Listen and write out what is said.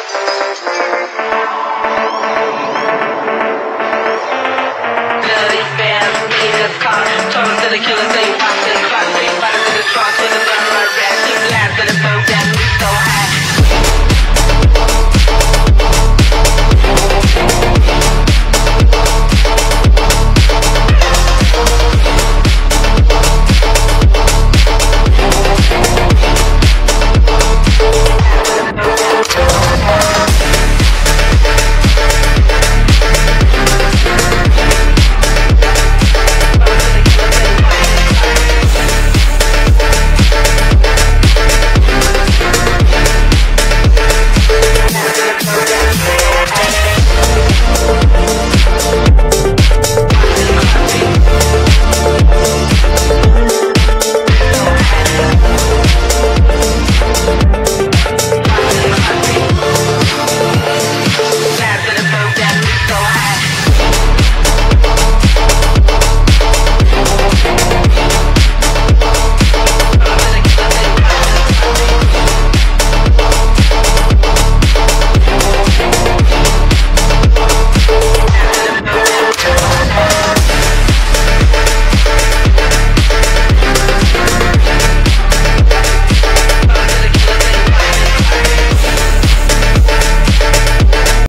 Bloody fans, lead the car, turn to the killer, say you pop in the clock, say you fight to the trunk, with the gun.